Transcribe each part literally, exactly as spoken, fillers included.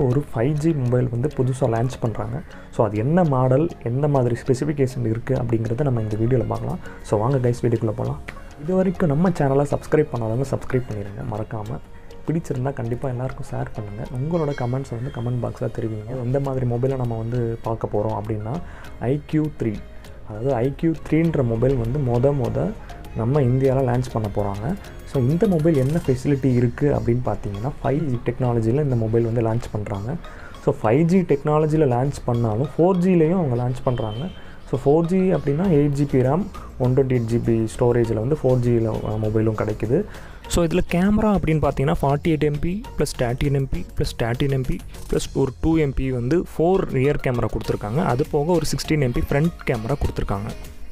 ஒரு five G mobile வந்து புதுசாக லான்ச் பண்ணுறாங்க. ஸோ அது என்ன மாடல், எந்த மாதிரி ஸ்பெசிஃபிகேஷன் இருக்குது அப்படிங்கிறத நம்ம இந்த வீடியோவில் பார்க்கலாம். ஸோ வாங்க கைஸ் வீடியோக்குள்ளே போகலாம். இது வரைக்கும் நம்ம சேனலை சப்ஸ்கிரைப் பண்ணாதவங்க சப்ஸ்கிரைப் பண்ணிடுங்க மறக்காமல். பிடிச்சிருந்தால் கண்டிப்பாக எல்லாருக்கும் ஷேர் பண்ணுங்கள். உங்களோட கமெண்ட்ஸை வந்து கமெண்ட் பாக்ஸில் தெரிவிங்க. எந்த மாதிரி மொபைலை நம்ம வந்து பார்க்க போகிறோம் அப்படின்னா ஐக்யூ த்ரீ, அதாவது ஐக்யூ த்ரீன்ற மொபைல் வந்து மொத மொத நம்ம இந்தியாவில் லான்ச் பண்ண போகிறாங்க. ஸோ இந்த மொபைல் என்ன ஃபெசிலிட்டி இருக்குது அப்படின்னு பார்த்தீங்கன்னா ஃபைவ் ஜி டெக்னாலஜியில் இந்த மொபைல் வந்து லான்ச் பண்ணுறாங்க. ஸோ ஃபைவ் ஜி டெக்னாலஜியில் லான்ச் பண்ணாலும் ஃபோர் ஜிலேயும் அவங்க லான்ச் பண்ணுறாங்க. ஸோ ஃபோர் ஜி அப்படின்னா eight GB RAM one twenty eight GB ஸ்டோரேஜில் வந்து ஃபோர் ஜியில் மொபைலும் கிடைக்குது. ஸோ இதில் கேமரா அப்படின்னு பார்த்தீங்கன்னா forty eight MP plus thirteen MP plus thirteen MP plus ஒரு டூ எம்பி வந்து ஃபோர் ரியர் கேமரா கொடுத்துருக்காங்க. அது போக ஒரு சிக்ஸ்டீன் எம்பி ஃப்ரண்ட் கேமரா கொடுத்துருக்காங்க.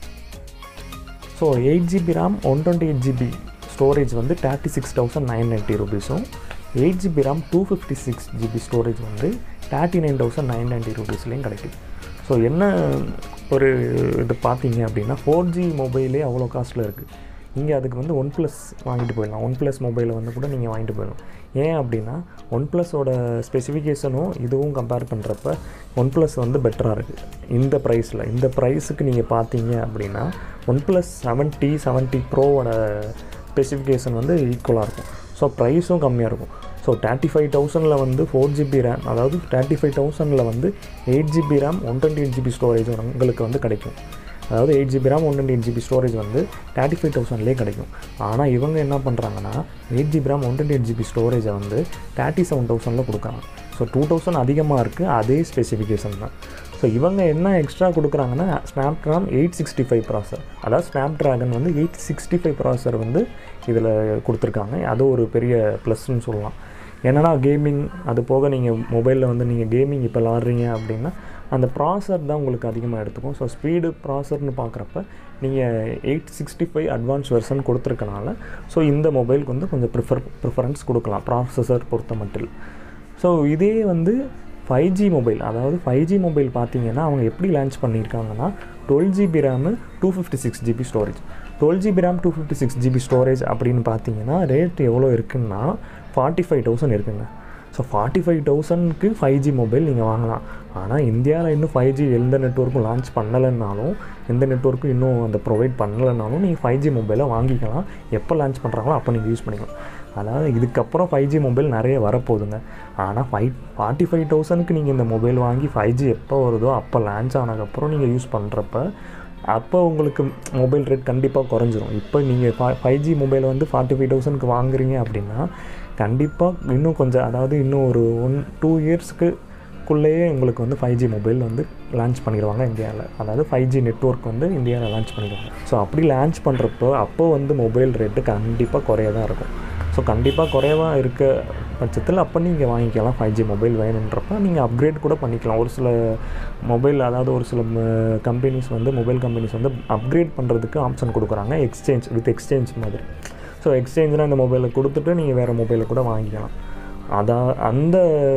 So eight GB RAM one twenty eight GB storage வந்து thirty six thousand nine ninety ருபீஸும், eight GB RAM two fifty six GB storage வந்து thirty nine thousand nine ninety ருபீஸ்லேயும் கிடைக்குது. So என்ன ஒரு இது பார்த்தீங்க அப்படின்னா ஃபோர் ஜி மொபைலே அவ்வளோ காஸ்ட்டில் இருக்குது. நீங்கள் அதுக்கு வந்து ஒன் ப்ளஸ் வாங்கிட்டு போயிடலாம். ஒன் ப்ளஸ் மொபைலை வந்து கூட நீங்கள் வாங்கிட்டு போயிடலாம். ஏன் அப்படின்னா ஒன் ப்ளஸோட ஸ்பெசிஃபிகேஷனும் இதுவும் கம்பேர் பண்ணுறப்ப ஒன் ப்ளஸ் வந்து பெட்டராக இருக்குது இந்த ப்ரைஸில். இந்த ப்ரைஸுக்கு நீங்கள் பார்த்தீங்க அப்படின்னா ஒன் ப்ளஸ் செவன்ட்டி செவன்ட்டி ப்ரோவோட ஸ்பெசிஃபிகேஷன் வந்து ஈக்குவலாக இருக்கும். ஸோ ப்ரைஸும் கம்மியாக இருக்கும். ஸோ தேர்ட்டி ஃபைவ் தௌசண்டில் வந்து ஃபோர் ஜிபி ரேம், அதாவது தேர்ட்டி ஃபைவ் தௌசண்டில் வந்து eight GB RAM one twenty eight GB storage உங்களுக்கு வந்து கிடைக்கும். அதாவது eight GB RAM one twenty eight GB storage வந்து தேர்ட்டி ஃபைவ் தௌசண்ட்லேயே கிடைக்கும். ஆனால் இவங்க என்ன பண்ணுறாங்கன்னா eight GB RAM one twenty eight GB ஸ்டோரேஜை வந்து தேர்ட்டி செவன் தௌசண்டில் கொடுக்குறாங்க. ஸோ டூ தௌசண்ட் அதிகமாக இருக்குது, அதே ஸ்பெசிஃபிகேஷன் தான். ஸோ இவங்க என்ன எக்ஸ்ட்ரா கொடுக்குறாங்கன்னா Snapdragon eight sixty five processor, அதாவது ஸ்னாப் ட்ராகன் வந்து எயிட் சிக்ஸ்டி ஃபைவ் ப்ராசர் வந்து இதில் கொடுத்துருக்காங்க. அது ஒரு பெரிய ப்ளஸ்ன்னு சொல்லலாம். என்னென்னா கேமிங், அது போக நீங்கள் மொபைலில் வந்து நீங்கள் கேமிங் இப்போ விளாட்றீங்க அப்படின்னா அந்த ப்ராசர் தான் உங்களுக்கு அதிகமாக எடுத்துக்கும். ஸோ ஸ்பீடு ப்ராசர்னு பார்க்குறப்ப நீங்கள் eight sixty five advance version கொடுத்துருக்கனால ஸோ இந்த மொபைலுக்கு வந்து கொஞ்சம் ப்ரிஃபர் ப்ரிஃபரன்ஸ் கொடுக்கலாம் ப்ராசஸர் பொறுத்த மட்டும். ஸோ இதே வந்து ஃபைவ் ஜி மொபைல், அதாவது ஃபைவ் ஜி மொபைல் பார்த்தீங்கன்னா அவங்க எப்படி லான்ச் பண்ணியிருக்காங்கன்னா twelve GB RAM two fifty six GB storage. Twelve GB RAM two fifty six GB storage அப்படின்னு பார்த்தீங்கன்னா ரேட் எவ்வளோ இருக்குன்னா ஃபார்ட்டி ஃபைவ் தௌசண்ட் இருக்குங்க. ஸோ ஃபார்ட்டி ஃபைவ் தௌசண்ட்க்கு ஃபைவ் ஜி மொபைல் நீங்கள் வாங்கலாம். ஆனால் இந்தியாவில் இன்னும் ஃபைவ் ஜி எந்த நெட்வொர்க்கும் லான்ச் பண்ணலைன்னாலும், எந்த நெட்வொர்க்கும் இன்னும் அந்த ப்ரொவைட் பண்ணலைன்னாலும் நீங்கள் ஃபைவ் ஜி மொபைலை வாங்கிக்கலாம். எப்போ லான்ச் பண்ணுறாங்களோ அப்போ நீங்கள் யூஸ் பண்ணிக்கலாம். அதாவது இதுக்கப்புறம் ஃபைவ் ஜி மொபைல் நிறைய வரப்போகுதுங்க. ஆனால் ஃபைவ் ஃபார்ட்டி ஃபைவ் தௌசண்ட்க்கு நீங்கள் இந்த மொபைல் வாங்கி ஃபைவ் ஜி எப்போ வருதோ அப்போ லான்ச் ஆனதுக்கப்புறம் நீங்கள் யூஸ் பண்ணுறப்ப அப்போ உங்களுக்கு மொபைல் ரேட் கண்டிப்பாக குறைஞ்சிரும். இப்போ நீங்கள் ஃபை ஃபைவ் ஜி மொபைலை வந்து ஃபார்ட்டி ஃபைவ் தௌசண்ட்க்கு வாங்குறீங்க அப்படின்னா கண்டிப்பாக இன்னும் கொஞ்சம், அதாவது இன்னும் ஒரு ஒன் டூ இயர்ஸ்க்குள்ளேயே உங்களுக்கு வந்து ஃபைவ் ஜி மொபைல் வந்து லான்ச் பண்ணிடுவாங்க இந்தியாவில். அதாவது ஃபைவ் ஜி நெட்வொர்க் வந்து இந்தியாவில் லான்ச் பண்ணிடுவாங்க. ஸோ அப்படி லான்ச் பண்ணுறப்போ அப்போ வந்து மொபைல் ரேட்டு கண்டிப்பாக குறைய தான் இருக்கும். ஸோ கண்டிப்பாக குறைவாக இருக்க பட்சத்தில் அப்போ நீங்கள் வாங்கிக்கலாம். ஃபைவ் ஜி மொபைல் வேணுன்றப்ப நீங்கள் அப்கிரேட் கூட பண்ணிக்கலாம். ஒரு சில மொபைல், அதாவது ஒரு சில கம்பெனிஸ் வந்து மொபைல் கம்பெனிஸ் வந்து அப்கிரேட் பண்ணுறதுக்கு ஆப்ஷன் கொடுக்குறாங்க, எக்ஸ்சேஞ்ச் வித் எக்ஸ்சேஞ்ச் மாதிரி. ஸோ எக்ஸ்சேஞ்சுனால் இந்த மொபைலை கொடுத்துட்டு நீங்கள் வேறு மொபைலை கூட வாங்கிக்கலாம். அதான் அந்த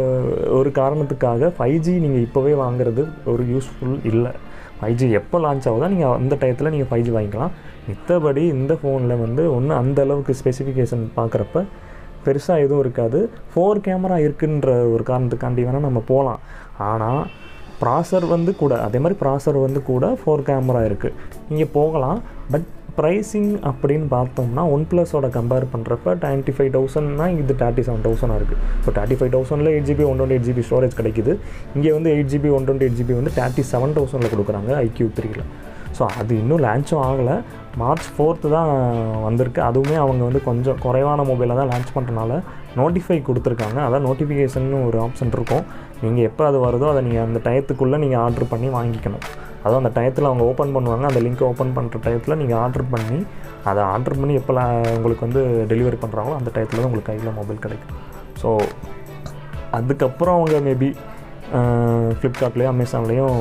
ஒரு காரணத்துக்காக ஃபைவ் ஜி நீங்கள் இப்போவே வாங்குறது ஒரு யூஸ்ஃபுல் இல்லை. ஃபைவ் ஜி எப்போ லான்ச் ஆகுதோ நீங்கள் அந்த டயத்தில் நீங்கள் ஃபைவ் ஜி வாங்கிக்கலாம். மித்தபடி இந்த ஃபோனில் வந்து ஒன்று அந்த அளவுக்கு ஸ்பெசிஃபிகேஷன் பார்க்குறப்ப பெருசாக எதுவும் இருக்காது. ஃபோர் கேமரா இருக்குன்ற ஒரு காரணத்துக்காண்டி வேணால் நம்ம போகலாம். ஆனால் ப்ராசர் வந்து கூட அதே மாதிரி ப்ராசர் வந்து கூட ஃபோர் கேமரா இருக்குது, நீங்கள் போகலாம். பட் ப்ரைஸிங் அப்படின்னு பார்த்தோம்னா ஒன் ப்ளஸோட கம்பேர் பண்ணுறப்ப டுவெண்ட்டி ஃபைவ் தௌசண்ட்னா இது தேர்ட்டி செவன் தௌசண்டாக இருக்குது. ஸோ தேர்ட்டி ஃபைவ் தௌசண்டில் eight GB one twenty eight GB storage கிடைக்குது. இங்கே வந்து eight GB one twenty eight GB வந்து தேர்ட்டி செவன் தௌசண்டில் கொடுக்குறாங்க ஐக்யூ த்ரீயில். ஸோ அது இன்னும் லான்ச்சும் ஆகலை, மார்ச் ஃபோர்த்து தான் வந்திருக்கு. அதுவுமே அவங்க வந்து கொஞ்சம் குறைவான மொபைலில் தான் லான்ச் பண்ணுறனால நோட்டிஃபை கொடுத்துருக்காங்க. அதான் நோட்டிஃபிகேஷன் ஒரு ஆப்ஷன் இருக்கும். நீங்கள் எப்போ அது வருதோ அதை நீங்கள் அந்த டயத்துக்குள்ளே நீங்கள் ஆர்டர் பண்ணி வாங்கிக்கணும். அதுவும் அந்த டயத்தில் அவங்க ஓப்பன் பண்ணுவாங்க. அந்த லிங்க்கை ஓப்பன் பண்ணுற டயத்தில் நீங்கள் ஆர்டர் பண்ணி அதை ஆர்டர் பண்ணி எப்போ உங்களுக்கு வந்து டெலிவரி பண்ணுறாங்களோ அந்த டயத்தில் தான் உங்களுக்கு கையில் மொபைல் கிடைக்கும். ஸோ அதுக்கப்புறம் அவங்க மேபி ஃப்ளிப்கார்ட்லேயும் அமேசான்லேயும்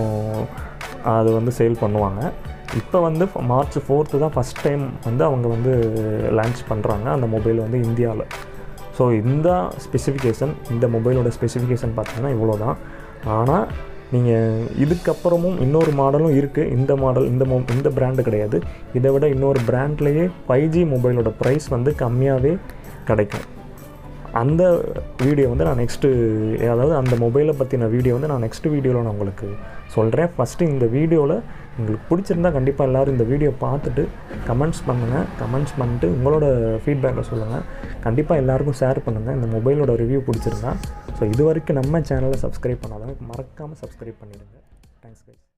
அது வந்து சேல் பண்ணுவாங்க. இப்போ வந்து மார்ச் ஃபோர்த்து தான் ஃபஸ்ட் டைம் வந்து அவங்க வந்து லான்ச் பண்ணுறாங்க அந்த மொபைல் வந்து இந்தியாவில். ஸோ இந்த ஸ்பெசிஃபிகேஷன், இந்த மொபைலோட ஸ்பெசிஃபிகேஷன் பார்த்தீங்கன்னா இவ்வளோ தான். ஆனால் நீங்கள் இதுக்கப்புறமும் இன்னொரு மாடலும் இருக்குது. இந்த மாடல் இந்த மொ இந்த பிராண்டு கிடையாது, இதை விட இன்னொரு பிராண்ட்லேயே ஃபைவ் ஜி மொபைலோட ப்ரைஸ் வந்து கம்மியாகவே கிடைக்கும். அந்த வீடியோ வந்து நான் நெக்ஸ்ட்டு அதாவது அந்த மொபைலை பற்றின வீடியோ வந்து நான் நெக்ஸ்ட் வீடியோவில் நான் உங்களுக்கு சொல்கிறேன். ஃபஸ்ட்டு இந்த வீடியோவில் உங்களுக்கு பிடிச்சிருந்தால் கண்டிப்பாக எல்லோரும் இந்த வீடியோ பார்த்துட்டு கமெண்ட்ஸ் பண்ணுங்கள். கமெண்ட்ஸ் பண்ணிட்டு உங்களோட ஃபீட்பேக்கை சொல்லுங்கள். கண்டிப்பாக எல்லாேருக்கும் ஷேர் பண்ணுங்கள் இந்த மொபைலோட ரிவ்யூ பிடிச்சிருந்தா. ஸோ இது வரைக்கும் நம்ம சேனலை சப்ஸ்கிரைப் பண்ணாதவங்க மறக்காமல் சப்ஸ்கிரைப் பண்ணிடுங்க. Thanks guys.